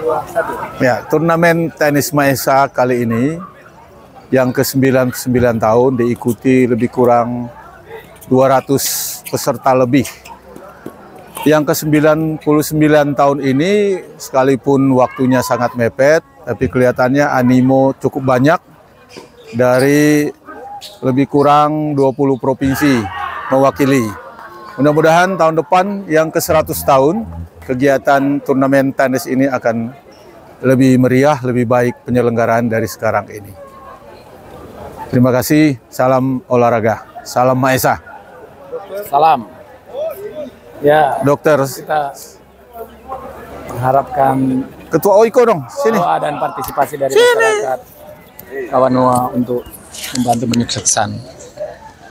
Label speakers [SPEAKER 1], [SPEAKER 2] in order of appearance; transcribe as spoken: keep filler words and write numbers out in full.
[SPEAKER 1] Ya, turnamen tenis Maesa kali ini yang ke sembilan puluh sembilan tahun diikuti lebih kurang dua ratus peserta lebih. Yang ke sembilan puluh sembilan tahun ini sekalipun waktunya sangat mepet, tapi kelihatannya animo cukup banyak dari lebih kurang dua puluh provinsi mewakili. Mudah-mudahan tahun depan yang ke seratus tahun kegiatan turnamen tenis ini akan lebih meriah, lebih baik penyelenggaraan dari sekarang ini. Terima kasih, salam olahraga, salam Maesa.
[SPEAKER 2] Salam. Ya,
[SPEAKER 1] Dokter,
[SPEAKER 2] kita mengharapkan
[SPEAKER 1] Ketua Oiko dong, sini.
[SPEAKER 2] doa dan partisipasi dari masyarakat Kawanua untuk membantu menyukseskan